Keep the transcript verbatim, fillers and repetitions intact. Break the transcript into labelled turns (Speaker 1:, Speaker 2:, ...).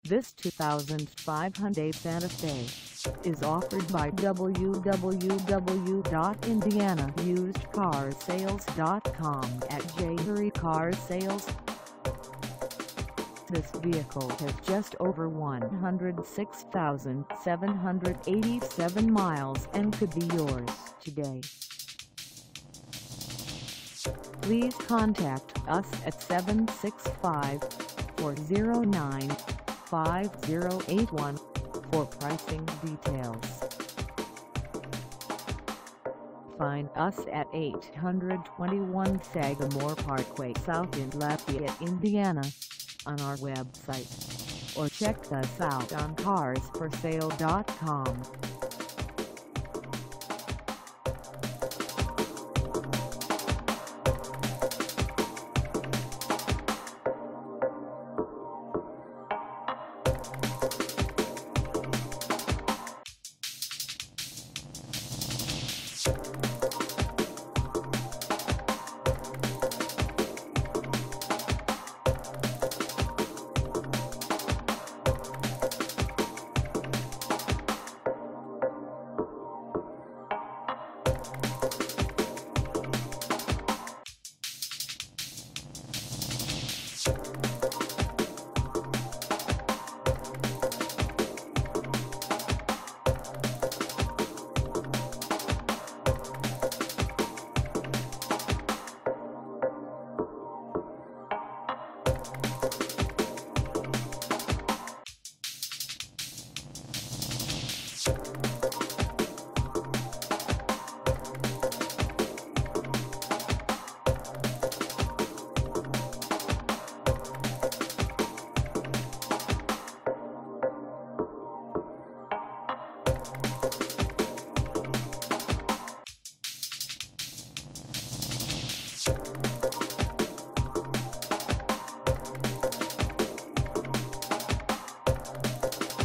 Speaker 1: This two thousand five Hyundai Santa Fe is offered by w w w dot indiana used car sales dot com at J three Car Sales. This vehicle has just over one hundred six thousand seven hundred eighty-seven miles and could be yours today. Please contact us at seven six five, four zero nine, five zero eight one for pricing details. Find us at eight twenty-one Sagamore Parkway South in Lafayette, Indiana, on our website, or check us out on cars for sale dot com.
Speaker 2: You